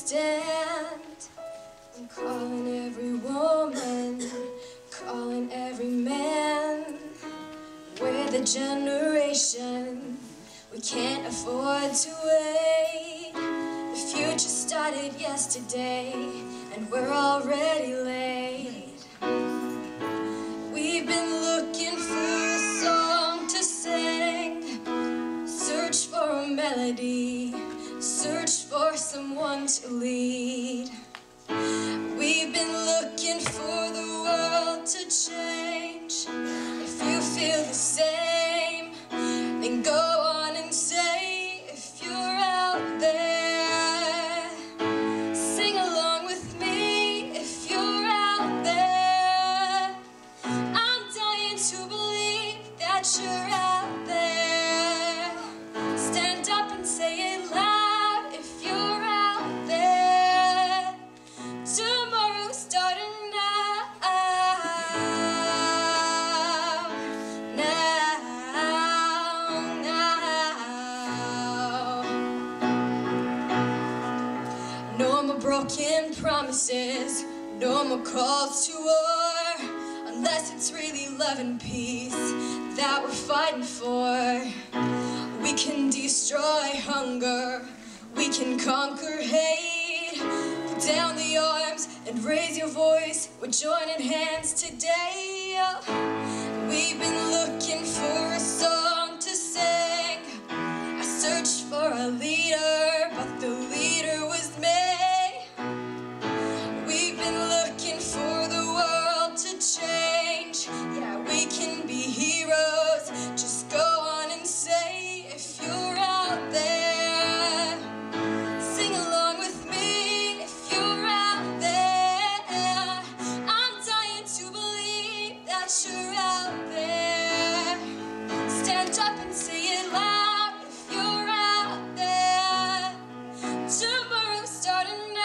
stand. I'm calling every woman, calling every man. We're the generation, we can't afford to wait. The future started yesterday, and we're already late. We've been looking for a song to sing, search for a melody, search for someone to lead. We've been looking for the world to change. If you feel the same, then go on and say, if you're out there, sing along with me. If you're out there, I'm dying to believe that you're out there. Stand up and say it loud. If you're out there, tomorrow's starting now. No more broken promises, no more calls to war, unless it's really love and peace that we're fighting for. We can destroy hunger, we can conquer hate. Put down the arms and raise your voice, we're joining hands today. We've been looking for a song to sing. I searched for a leader, but the leader was me. We've been looking for the world to change. Yeah, we can be heroes. Just go on and say, if you're out there, sing along with me. If you're out there, I'm dying to believe that you're out there. Stand up and say it loud. If you're out there, tomorrow's starting now.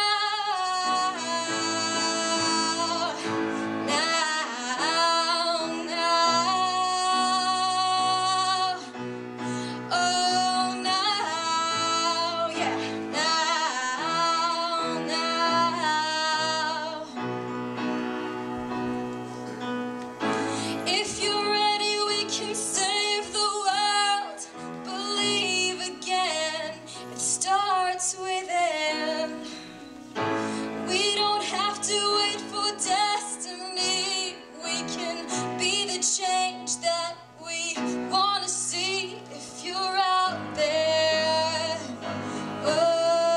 If you're ready, we can save the world. Believe again, it starts within. We don't have to wait for destiny. We can be the change that we want to see. If you're out there, oh.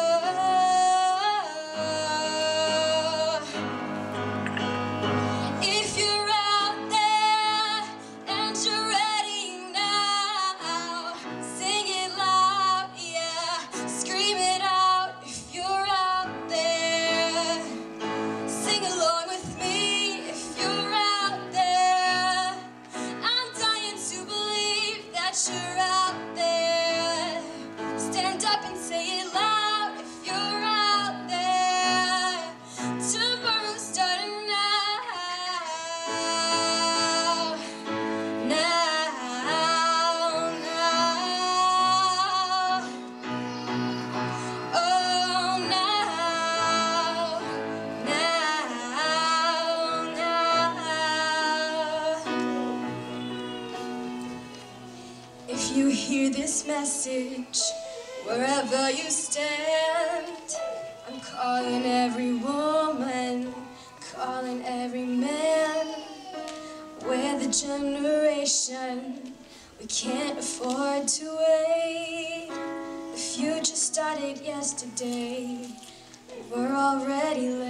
If you're out there and you're ready now, sing it loud, yeah, scream it out. If you're out there, sing along with me. If you're out there, I'm dying to believe that you're out there. Stand up and say it loud. If you're out there, tomorrow's starting now. If you hear this message, wherever you stand, I'm calling every woman, calling every man. We're the generation, we can't afford to wait. The future started yesterday, and we're already late.